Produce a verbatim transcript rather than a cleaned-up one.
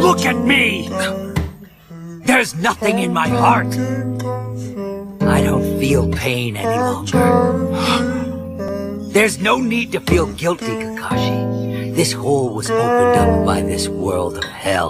Look at me! There's nothing in my heart. I don't feel pain any longer. There's no need to feel guilty, Kakashi. This hole was opened up by this world of hell.